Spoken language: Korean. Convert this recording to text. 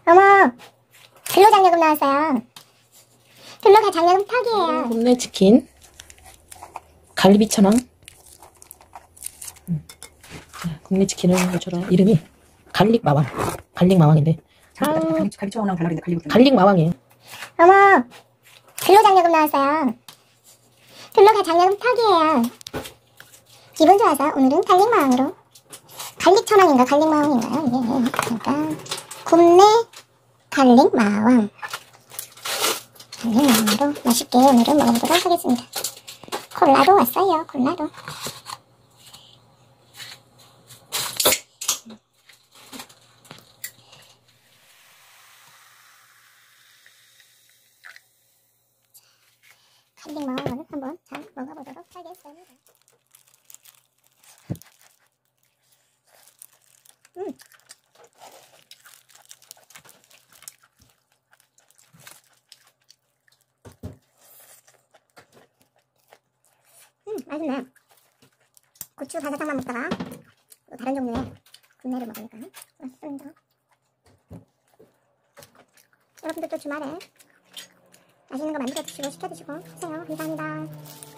어머, 근로장려금 나왔어요. 근로장려금 턱이에요. 굽네 치킨, 갈비 천왕. 굽네 치킨은 이처럼 이름이 갈릭 마왕. 갈릭 마왕인데. 갈비 천왕이랑 달라 그랬는데 갈릭 마왕이에요. 어머, 근로장려금 나왔어요. 근로장려금 턱이에요. 기분 좋아서 오늘은 갈릭마왕으로. 갈릭천왕인가 갈릭마왕인가요? 이게 그러니까 굽네 갈릭마왕. 갈릭마왕으로 맛있게 오늘은 먹어보도록 하겠습니다. 콜라도 왔어요. 콜라도. 갈릭마왕을 한번 잘 먹어보도록 하겠습니다. 맛있네. 고추 바사삭만 먹다가 또 다른 종류의 굽네를 먹으니까 맛있습니다. 여러분들도 주말에 맛있는 거 만들어 드시고 시켜 드시고 하세요. 감사합니다.